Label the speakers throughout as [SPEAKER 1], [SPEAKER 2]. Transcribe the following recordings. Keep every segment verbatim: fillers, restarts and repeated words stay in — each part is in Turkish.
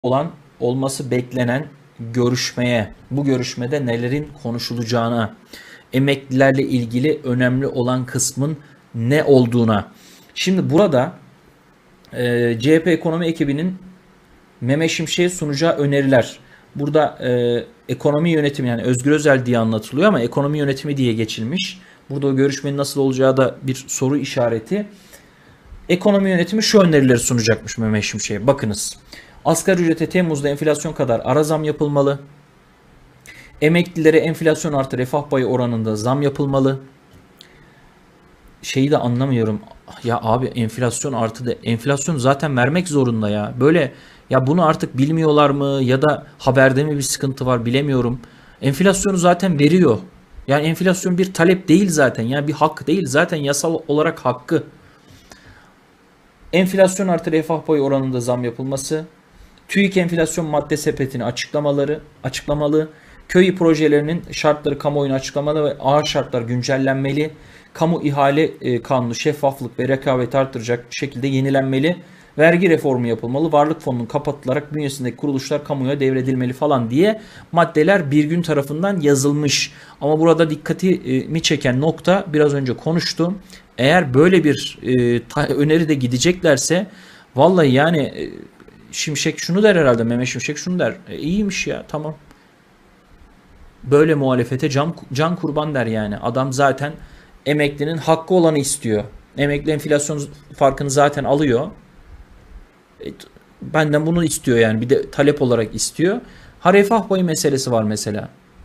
[SPEAKER 1] olan olması beklenen görüşmeye, bu görüşmede nelerin konuşulacağına, emeklilerle ilgili önemli olan kısmın ne olduğuna. Şimdi burada e, C H P ekonomi ekibinin Mehmet Şimşek'e sunacağı öneriler. Burada e, ekonomi yönetimi, yani Özgür Özel diye anlatılıyor ama ekonomi yönetimi diye geçilmiş. Burada o görüşmenin nasıl olacağı da bir soru işareti. Ekonomi yönetimi şu önerileri sunacakmış Mehmet Şimşek'e. Bakınız. Asgari ücrete Temmuz'da enflasyon kadar ara zam yapılmalı. Emeklilere enflasyon artı refah payı oranında zam yapılmalı. Şeyi de anlamıyorum. Ya abi, enflasyon artı da enflasyon zaten vermek zorunda ya. Böyle, ya bunu artık bilmiyorlar mı ya da haberde mi bir sıkıntı var bilemiyorum. Enflasyonu zaten veriyor. Yani enflasyon bir talep değil zaten. Yani bir hak değil. Zaten yasal olarak hakkı. Enflasyon artı refah payı oranında zam yapılması. TÜİK enflasyon madde sepetini açıklamaları, açıklamalı. Köy projelerinin şartları kamuoyuna açıklamalı ve ağır şartlar güncellenmeli. Kamu ihale kanunu şeffaflık ve rekabeti artıracak şekilde yenilenmeli. Vergi reformu yapılmalı. Varlık fonunun kapatılarak bünyesindeki kuruluşlar kamuya devredilmeli falan diye maddeler bir gün tarafından yazılmış. Ama burada dikkatimi çeken nokta, biraz önce konuştum. Eğer böyle bir e, öneri de gideceklerse vallahi yani e, Şimşek şunu der herhalde, Mehmet Şimşek şunu der. E, iyiymiş ya, tamam. Böyle muhalefete can, can kurban der yani. Adam zaten emeklinin hakkı olanı istiyor. Emekli enflasyon farkını zaten alıyor. E, benden bunu istiyor yani. Bir de talep olarak istiyor. Ha, refah payı meselesi var mesela.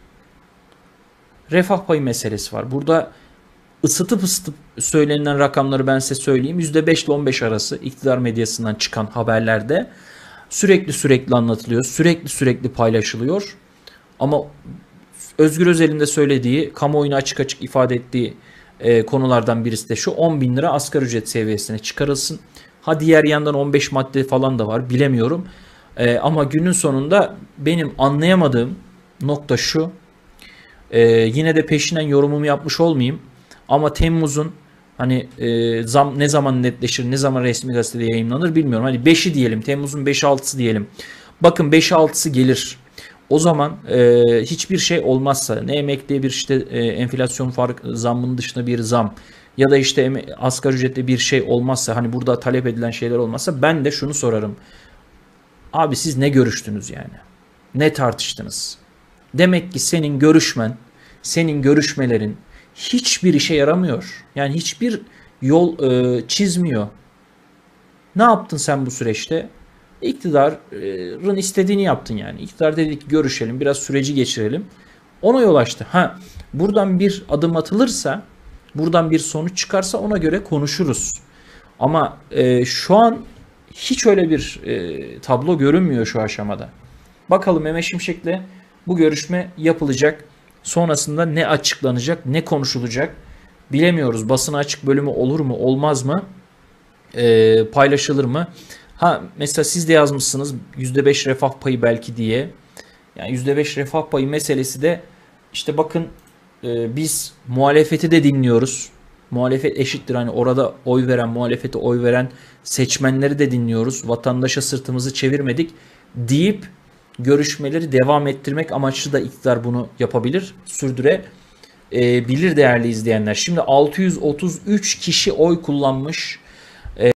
[SPEAKER 1] Refah payı meselesi var. Burada ısıtıp ısıtıp söylenilen rakamları ben size söyleyeyim. yüzde beş ile on beş arası iktidar medyasından çıkan haberlerde sürekli sürekli anlatılıyor. Sürekli sürekli paylaşılıyor. Ama Özgür Özel'in de söylediği, kamuoyuna açık açık ifade ettiği e, konulardan birisi de şu: on bin lira asgari ücret seviyesine çıkarılsın. Ha, diğer yandan on beş madde falan da var, bilemiyorum. E, ama günün sonunda benim anlayamadığım nokta şu. E, yine de peşinden yorumumu yapmış olmayayım. Ama Temmuz'un hani e, zam ne zaman netleşir, ne zaman resmi gazetede yayınlanır bilmiyorum. Hani beşi diyelim, Temmuz'un beşi altısı diyelim. Bakın, beşi altısı gelir. O zaman e, hiçbir şey olmazsa, ne emekliye bir işte e, enflasyon fark zammının dışında bir zam ya da işte asgari ücrette bir şey olmazsa, hani burada talep edilen şeyler olmazsa, ben de şunu sorarım. Abi, siz ne görüştünüz yani? Ne tartıştınız? Demek ki senin görüşmen, senin görüşmelerin hiçbir işe yaramıyor. Yani hiçbir yol e, çizmiyor. Ne yaptın sen bu süreçte? İktidarın istediğini yaptın yani. İktidar dedi ki görüşelim, biraz süreci geçirelim. Ona yol açtı. Ha, buradan bir adım atılırsa, buradan bir sonuç çıkarsa ona göre konuşuruz. Ama e, şu an hiç öyle bir e, tablo görünmüyor şu aşamada. Bakalım Mehmet Şimşek'le bu görüşme yapılacak. Sonrasında ne açıklanacak, ne konuşulacak bilemiyoruz. Basına açık bölümü olur mu, olmaz mı? E, paylaşılır mı? Ha, mesela siz de yazmışsınız yüzde beş refah payı belki diye. Yani yüzde beş refah payı meselesi de işte bakın, e, biz muhalefeti de dinliyoruz. Muhalefet eşittir, hani orada oy veren, muhalefete oy veren seçmenleri de dinliyoruz. Vatandaşa sırtımızı çevirmedik deyip görüşmeleri devam ettirmek amaçlı da iktidar bunu yapabilir, sürdürebilir değerli izleyenler. Şimdi altı yüz otuz üç kişi oy kullanmış.